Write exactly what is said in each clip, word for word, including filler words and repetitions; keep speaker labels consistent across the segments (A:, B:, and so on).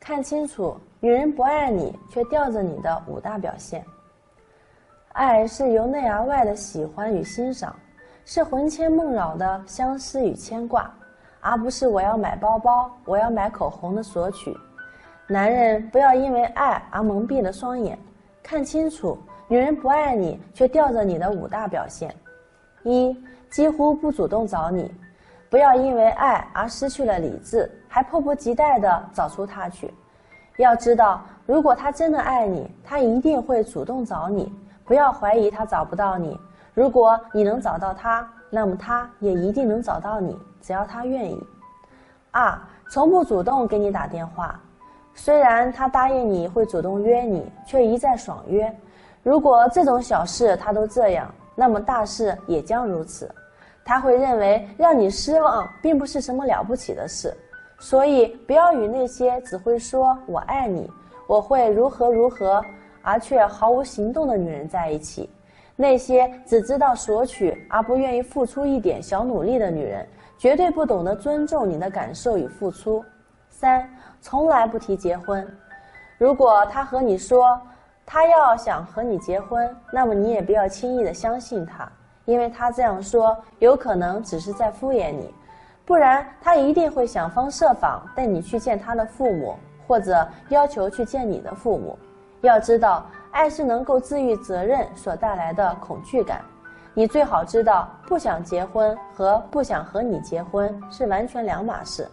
A: 看清楚，女人不爱你却吊着你的五大表现。爱是由内而外的喜欢与欣赏，是魂牵梦绕的相思与牵挂，而不是我要买包包，我要买口红的索取。男人不要因为爱而蒙蔽了双眼，看清楚，女人不爱你却吊着你的五大表现。一，几乎不主动找你，不要因为爱而失去了理智，还迫不及待地找出他去。要知道，如果他真的爱你，他一定会主动找你，不要怀疑他找不到你。如果你能找到他，那么他也一定能找到你，只要他愿意。二，从不主动给你打电话，虽然他答应你会主动约你，却一再爽约。如果这种小事他都这样，那么大事也将如此。他会认为让你失望并不是什么了不起的事，所以不要与那些只会说我爱你，我会如何如何，而却毫无行动的女人在一起。那些只知道索取而不愿意付出一点小努力的女人，绝对不懂得尊重你的感受与付出。三，从来不提结婚。如果他和你说他要想和你结婚，那么你也不要轻易的相信他，因为他这样说有可能只是在敷衍你，不然他一定会想方设法带你去见他的父母，或者要求去见你的父母。要知道，爱是能够治愈责任所带来的恐惧感。你最好知道，不想结婚和不想和你结婚是完全两码事。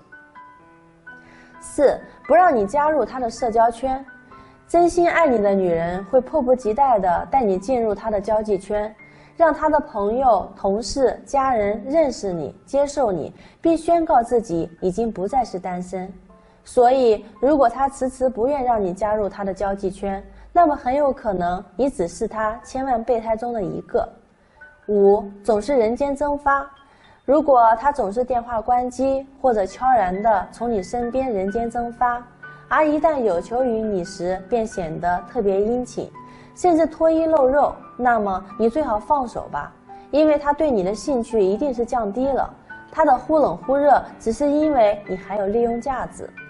A: 四，不让你加入他的社交圈。真心爱你的女人会迫不及待地带你进入她的交际圈，让她的朋友、同事、家人认识你、接受你，并宣告自己已经不再是单身。所以，如果他迟迟不愿让你加入他的交际圈，那么很有可能你只是他千万备胎中的一个。五，总是人间蒸发。如果他总是电话关机，或者悄然地从你身边人间蒸发，而一旦有求于你时便显得特别殷勤，甚至脱衣露肉，那么你最好放手吧，因为他对你的兴趣一定是降低了，他的忽冷忽热只是因为你还有利用价值。